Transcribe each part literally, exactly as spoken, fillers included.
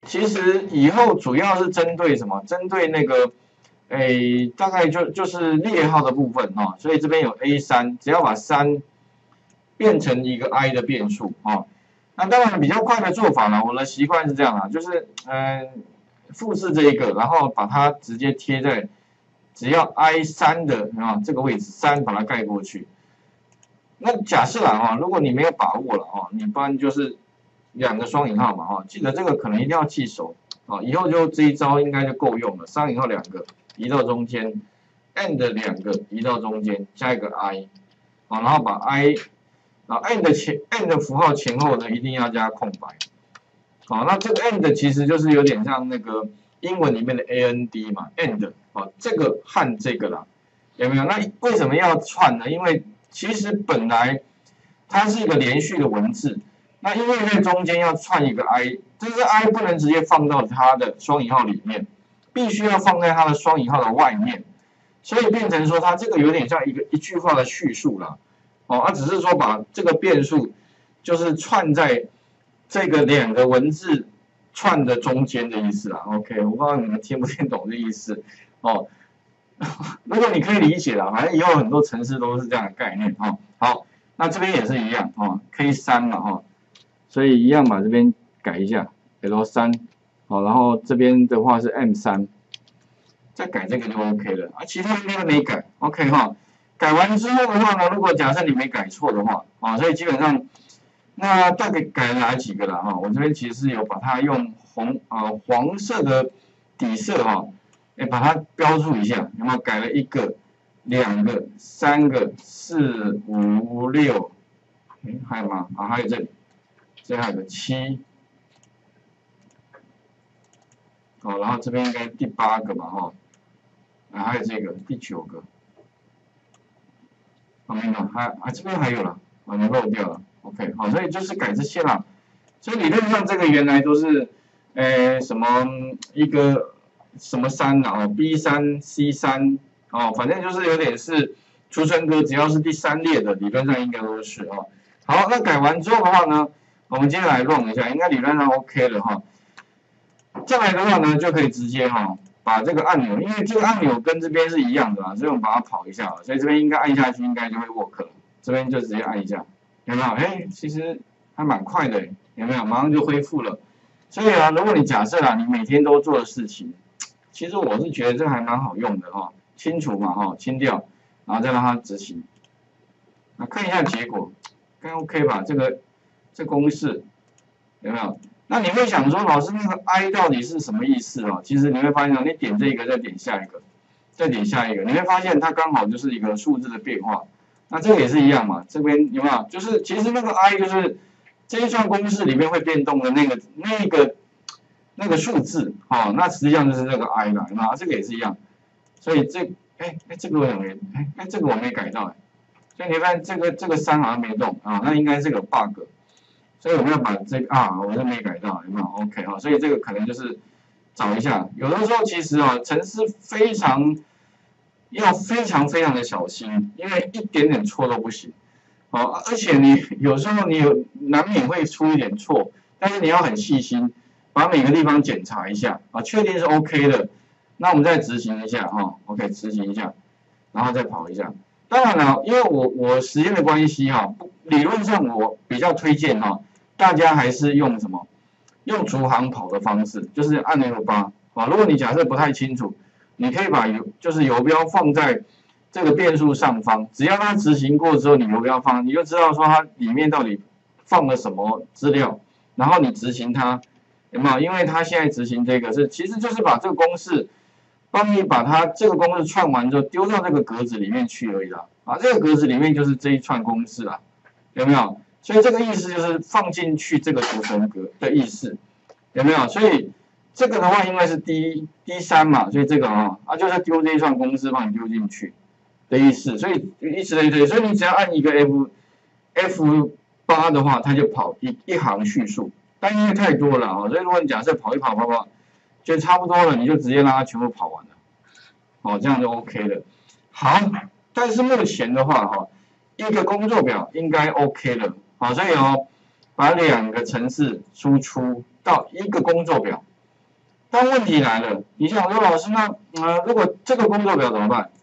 其实以后主要是针对什么？针对那个，诶，大概就就是列号的部分哈、哦。所以这边有 A 三，只要把三变成一个 i 的变数哦。那当然比较快的做法呢，我的习惯是这样啊，就是嗯、呃，复制这一个，然后把它直接贴在只要 i 三的啊这个位置，三把它盖过去。那假设啊哈，如果你没有把握了哈，你不然就是两个双引号嘛哈，记得这个可能一定要记熟啊，以后就这一招应该就够用了。双引号两个移到中间 ，and 两个移到中间，加一个 i， 好，然后把 i， 然后 and 前 and 符号前后呢一定要加空白。好，那这个 and 其实就是有点像那个英文里面的 and 嘛 ，and 啊，这个和这个啦，有没有？那为什么要串呢？因为其实本来它是一个连续的文字，那因为在中间要串一个 i， 这个 i 不能直接放到它的双引号里面，必须要放在它的双引号的外面，所以变成说它这个有点像一个一句话的叙述啦。哦，它、啊、只是说把这个变数就是串在这个两个文字串的中间的意思啦。OK， 我不知道你们听不听懂这意思哦。如果你可以理解啦，反正以后很多程式都是这样的概念哈、哦。好，那这边也是一样哈 ，K 三嘛哈，所以一样把这边改一下 L 三，好，然后这边的话是 M 三，再改这个就 OK 了啊，其他应该都没改 ，OK 哈。改完之后的话呢，如果假设你没改错的话啊，所以基本上那大概改了哪几个了哈？我这边其实有把它用红啊、呃、黄色的底色哈。哎，把它标注一下，有没有改了一个、两个、三个、四、五、六？哎，还有吗？啊，还有这里，这还有个七。好，然后这边应该第八个吧，哈。啊，还有这个第九个。啊，没有，还啊这边还有了，啊，你漏掉了。OK， 好，所以就是改这些啦。所以理论上这个原来都是，呃，什么一个。什么三啊 ？B 三、C 三哦，反正就是有点是储存格，只要是第三列的，理论上应该都是哦。好，那改完之后的话呢，我们接下来 run 一下，应该理论上 OK 了哈。再来的话呢，就可以直接哈把这个按钮，因为这个按钮跟这边是一样的啊，所以我们把它跑一下，所以这边应该按下去，应该就会 work 了。这边就直接按一下，有没有？哎，其实还蛮快的，有没有？马上就恢复了。所以啊，如果你假设啊，你每天都做的事情。其实我是觉得这还蛮好用的哈，清除嘛哈，清掉，然后再让它执行。那看一下结果，该 OK 吧？这个这公式有没有？那你会想说，老师那个 i 到底是什么意思哦？其实你会发现，你点这个，再点下一个，再点下一个，你会发现它刚好就是一个数字的变化。那这个也是一样嘛，这边有没有？就是其实那个 i 就是这一串公式里面会变动的那个那个。那个数字，哦，那实际上就是这个 i 了，那这个也是一样，所以这，哎哎，这个我没，哎哎，这个我没改到，所以你看这个这个三好像没动啊，那应该是个 bug， 所以我们要把这个啊，我是没改到，有没有 ？OK 啊，所以这个可能就是找一下，有的时候其实啊，程式非常要非常非常的小心，因为一点点错都不行，哦，而且你有时候你有难免会出一点错，但是你要很细心。把每个地方检查一下啊，确定是 OK 的，那我们再执行一下哈、哦、，OK， 执行一下，然后再跑一下。当然了，因为我我时间的关系哈，理论上我比较推荐哈，大家还是用什么？用逐行跑的方式，就是按 F 八啊。如果你假设不太清楚，你可以把游就是游标放在这个变数上方，只要它执行过之后，你游标放，你就知道说它里面到底放了什么资料，然后你执行它。有没有？因为他现在执行这个是，其实就是把这个公式，帮你把它这个公式串完之后丢到这个格子里面去而已啦。啊，这个格子里面就是这一串公式啊，有没有？所以这个意思就是放进去这个储存格的意思，有没有？所以这个的话，因为是 D D 三嘛，所以这个啊啊就是丢这一串公式帮你丢进去的意思。所以以此类推，所以你只要按一个 F F 八的话，它就跑一一行叙述。但因为太多了啊，所以如果你假设跑一跑跑跑，就差不多了，你就直接让它全部跑完了，哦，这样就 OK 了。好，但是目前的话哈，一个工作表应该 OK 了，好，所以哦，把两个程式输出到一个工作表， 但问题来了，你想说老师，那呃，如果这个工作表怎么办？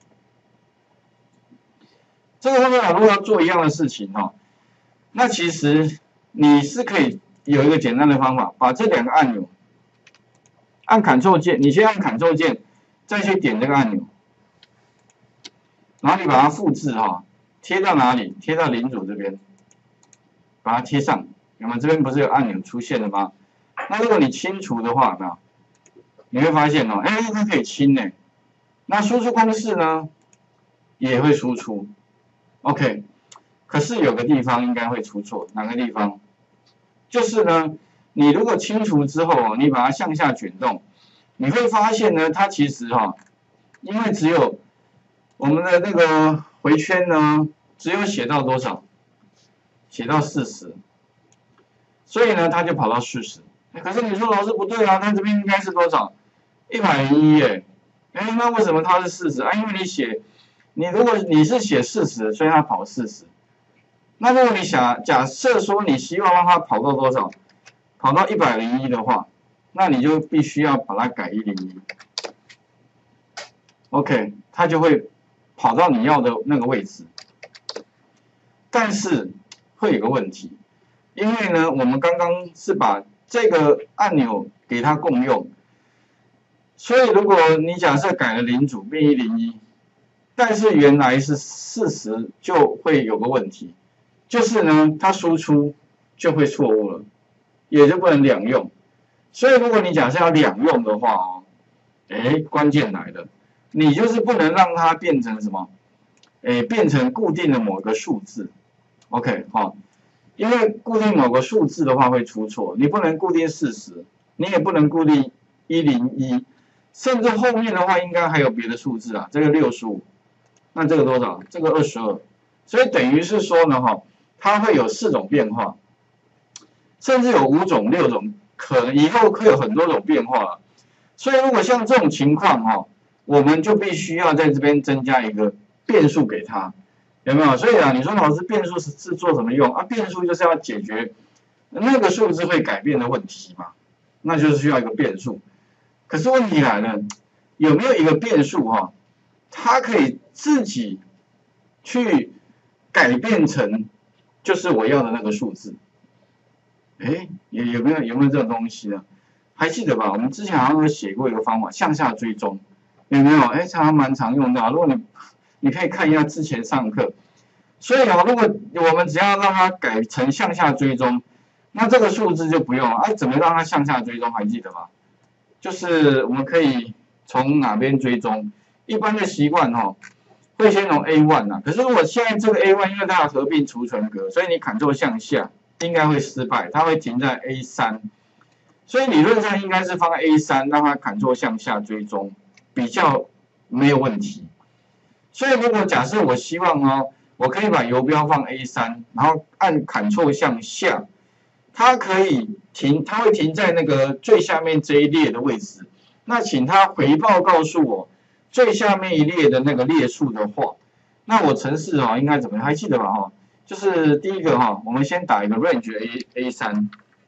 这个工作表如果要做一样的事情哈、哦，那其实你是可以有一个简单的方法，把这两个按钮按 Ctrl 键，你先按 Ctrl 键，再去点这个按钮，然后你把它复制哈、哦，贴到哪里？贴到领主这边，把它贴上。有没有？这边不是有按钮出现了吗？那如果你清除的话，有没有？你会发现哦，哎，它可以清呢。那输出公式呢，也会输出。OK， 可是有个地方应该会出错，哪个地方？就是呢，你如果清除之后哦，你把它向下卷动，你会发现呢，它其实哈、哦，因为只有我们的那个回圈呢，只有写到多少？写到四十，所以呢，它就跑到四十。可是你说老师不对啊，它这边应该是多少？一百零一耶。哎，那为什么它是四十啊？因为你写，你如果你是写四十，所以它跑四十。那如果你想假设说你希望让它跑到多少？跑到一百零一的话，那你就必须要把它改一零一。OK， 它就会跑到你要的那个位置。但是会有个问题，因为呢，我们刚刚是把这个按钮给它共用，所以如果你假设改了领主变一零一，但是原来是四十，就会有个问题，就是呢，它输出就会错误了，也就不能两用。所以如果你假设要两用的话哦，哎，关键来了，你就是不能让它变成什么，哎，变成固定的某个数字。OK， 好、哦，因为固定某个数字的话会出错，你不能固定四十，你也不能固定一零一，甚至后面的话应该还有别的数字啊，这个六十五，那这个多少？这个二十二，所以等于是说呢，哈，它会有四种变化，甚至有五种、六种，可能以后会有很多种变化了。所以如果像这种情况哈，我们就必须要在这边增加一个变数给它。有没有？所以啊，你说老师变数是是做什么用啊？变数就是要解决那个数字会改变的问题嘛，那就是需要一个变数。可是问题来了，有没有一个变数哈、哦，它可以自己去改变成就是我要的那个数字？哎，有有没有有没有这种东西呢？还记得吧？我们之前好像有写过一个方法，向下追踪，有没有？哎，常蛮常用到。如果你你可以看一下之前上课，所以啊，如果我们只要让它改成向下追踪，那这个数字就不用了。哎、啊，怎么让它向下追踪？还记得吗？就是我们可以从哪边追踪？一般的习惯哈、哦，会先从 A 一 啊。可是如果现在这个 A 一 因为它要合并储存格，所以你 Ctrl 向下应该会失败，它会停在 A 三。所以理论上应该是放在 A 三，让它 Ctrl 向下追踪，比较没有问题。所以如果假设我希望哦，我可以把游标放 A 三，然后按 Ctrl 向下，它可以停，它会停在那个最下面这一列的位置。那请它回报告诉我最下面一列的那个列数的话，那我程式哦应该怎么样？还记得吧？哈，就是第一个哈，我们先打一个 range A A 三。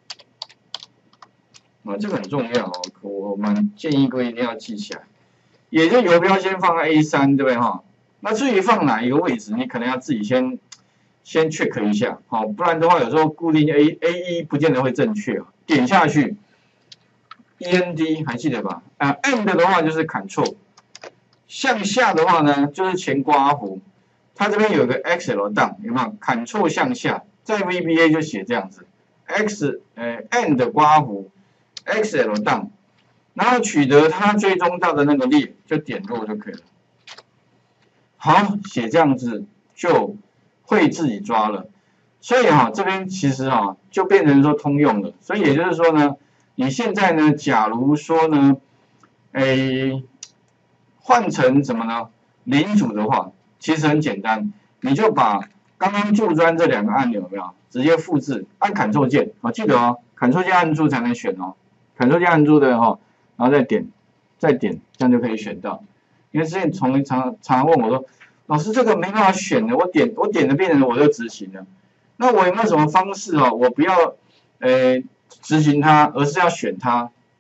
啊，这个很重要哦，我们建议各位一定要记起来。也就游标先放在 A 三，对不对哈？那至于放哪一个位置，你可能要自己先先 check 一下，好，不然的话有时候固定 A A 一不见得会正确。点下去 ，E N D 还记得吧？啊 ，End 的话就是 Control， 向下的话呢就是前刮弧，它这边有个 X L down， 有没有 ？Control 向下，在 V B A 就写这样子 ，X 呃 End 刮弧 ，X L down。然后取得它追踪到的那个列，就点落就可以了。好，写这样子就会自己抓了。所以哈、啊，这边其实哈、啊、就变成说通用了。所以也就是说呢，你现在呢，假如说呢，诶，换成什么呢？领主的话，其实很简单，你就把刚刚驻专这两个按钮有没有直接复制，按 Ctrl 键啊，记得哦 ，Ctrl 键按住才能选哦 ，Ctrl 键按住的哈、哦。然后再点，再点，这样就可以选到。因为之前从常常问我说，老师这个没办法选的，我点我点了变成我就执行了。那我有没有什么方式哦？我不要呃执行它，而是要选它，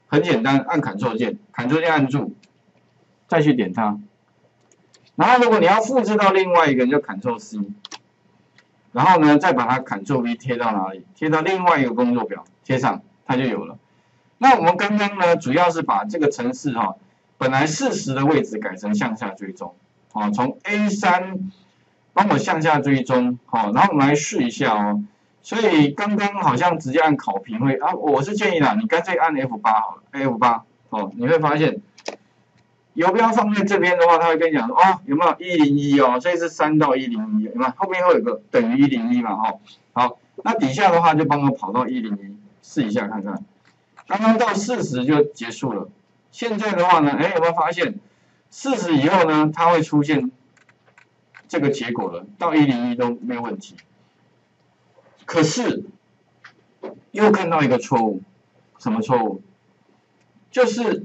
很简单，按 Ctrl 键 ，Ctrl 键按住，再去点它。然后如果你要复制到另外一个，你就 Ctrl C， 然后呢再把它 Ctrl V 贴到哪里？贴到另外一个工作表，贴上，它就有了。那我们刚刚呢，主要是把这个程式哈、哦，本来四十的位置改成向下追踪，哦，从 A 三 帮我向下追踪，好、哦，然后我们来试一下哦。所以刚刚好像直接按考评会啊，我是建议啦，你干脆按 F 八 好了 ，F 八 哦，你会发现游标放在这边的话，它会跟你讲说哦，有没有一零一哦，所以是三到一零一，有没有？后面会有个等于一零一嘛，哈、哦，好，那底下的话就帮我跑到一零一，试一下看看。刚刚到四十就结束了，现在的话呢，哎，有没有发现四十以后呢，它会出现这个结果了，到一零一都没有问题。可是又看到一个错误，什么错误？就是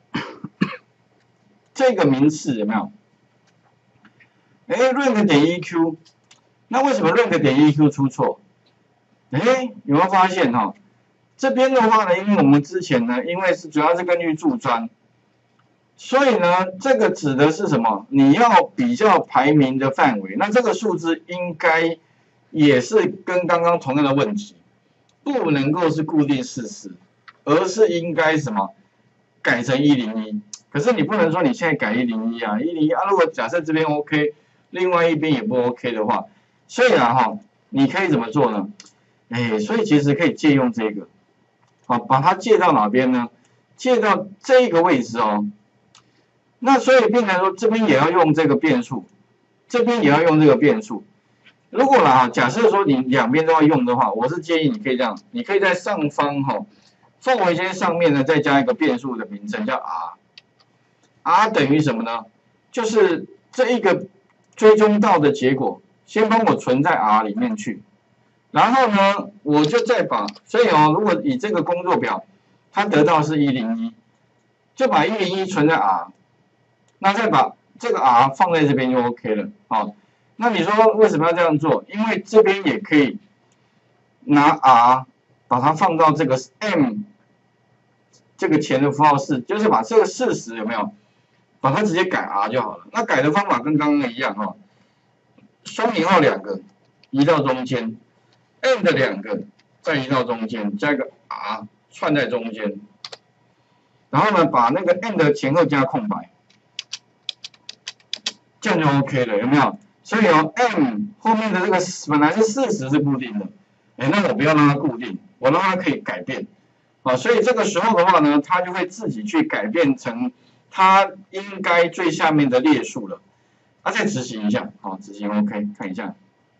这个名次有没有？哎 ，rank 点 E Q， 那为什么 rank 点 E Q 出错？哎，有没有发现哈、哦？这边的话呢，因为我们之前呢，因为是主要是根据驻专，所以呢，这个指的是什么？你要比较排名的范围，那这个数字应该也是跟刚刚同样的问题，不能够是固定四十，而是应该什么改成一零一。可是你不能说你现在改一零一啊，一零一啊，如果假设这边 OK， 另外一边也不 OK 的话，所以啊哈，你可以怎么做呢？哎，所以其实可以借用这个。好，把它借到哪边呢？借到这个位置哦。那所以变成说，这边也要用这个变数，这边也要用这个变数。如果啦，假设说你两边都要用的话，我是建议你可以这样，你可以在上方哈、哦，范围间上面呢再加一个变数的名称叫 R，R 等于什么呢？就是这一个追踪到的结果，先帮我存在 R 里面去。然后呢，我就再把，所以哦，如果以这个工作表，它得到是一零一，就把一零一存在 R， 那再把这个 R 放在这边就 OK 了。好，那你说为什么要这样做？因为这边也可以拿 R 把它放到这个 M 这个前的符号式，就是把这个四十有没有，把它直接改 R 就好了。那改的方法跟刚刚一样哈、哦，双引号两个移到中间。M 的两个再移到中间，加一个 R 串在中间，然后呢，把那个 M 的前后加空白，这样就 OK 了，有没有？所以哦 ，M 后面的这个本来是四十是固定的，哎，那我不要让它固定，我让它可以改变，啊，所以这个时候的话呢，它就会自己去改变成它应该最下面的列数了，啊，再执行一下，好，执行 OK， 看一下。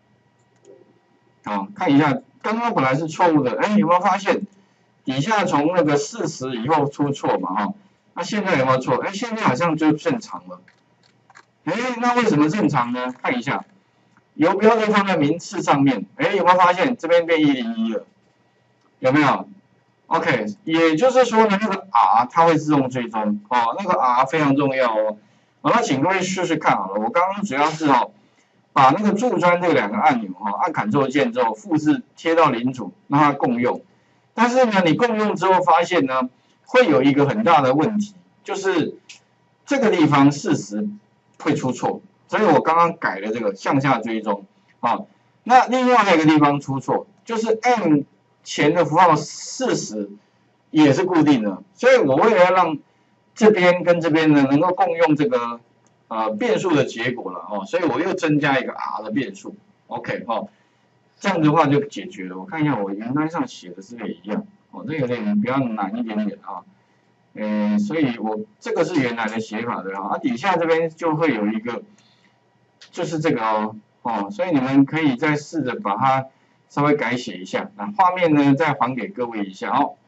好，看一下，刚刚本来是错误的，哎，有没有发现底下从那个四十以后出错嘛？哈，那现在有没有错？哎，现在好像就正常了。哎，那为什么正常呢？看一下，游标就放在名次上面，哎，有没有发现这边变一零一了？有没有 ？OK， 也就是说呢，那个 R 它会自动追踪哦，那个 R 非常重要哦。好，那请各位试试看好了，我刚刚主要是哦。把那个驻专这两个按钮哈，按 Ctrl 键之后复制贴到领主，让它共用。但是呢，你共用之后发现呢，会有一个很大的问题，就是这个地方四十会出错，所以我刚刚改了这个向下追踪啊。那另外一个地方出错，就是 M 前的符号四十也是固定的，所以我为了让这边跟这边呢能够共用这个。呃，变数的结果了哦，所以我又增加一个 R 的变数 ，OK 哦，这样的话就解决了。我看一下我原单上写的是不是也一样？哦，这有点比较难一点点啊，嗯，所以我这个是原来的写法的啊，底下这边就会有一个，就是这个哦，哦，所以你们可以再试着把它稍微改写一下，那画面呢再还给各位一下哦。